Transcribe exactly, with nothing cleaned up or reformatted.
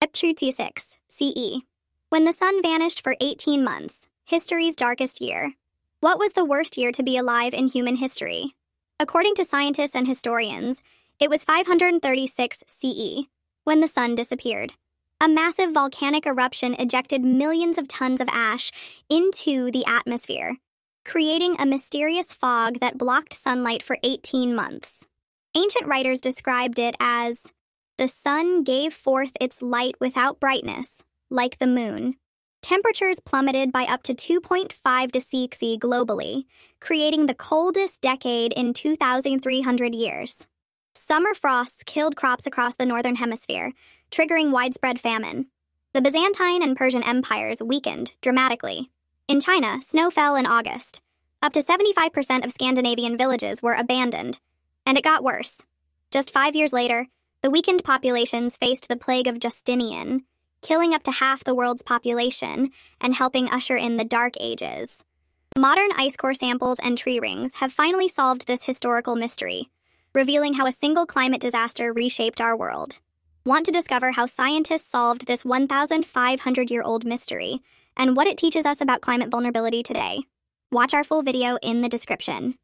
six C E. When the sun vanished for eighteen months, history's darkest year. What was the worst year to be alive in human history? According to scientists and historians, it was five hundred thirty-six C E, when the sun disappeared. A massive volcanic eruption ejected millions of tons of ash into the atmosphere, creating a mysterious fog that blocked sunlight for eighteen months. Ancient writers described it as, "The sun gave forth its light without brightness, like the moon." Temperatures plummeted by up to two point five degrees C globally, creating the coldest decade in two thousand three hundred years. Summer frosts killed crops across the northern hemisphere, triggering widespread famine. The Byzantine and Persian empires weakened dramatically. In China, snow fell in August. Up to seventy-five percent of Scandinavian villages were abandoned. And it got worse. Just five years later, the weakened populations faced the Plague of Justinian, killing up to half the world's population and helping usher in the Dark Ages. Modern ice core samples and tree rings have finally solved this historical mystery, revealing how a single climate disaster reshaped our world. Want to discover how scientists solved this one thousand five hundred year old mystery and what it teaches us about climate vulnerability today? Watch our full video in the description.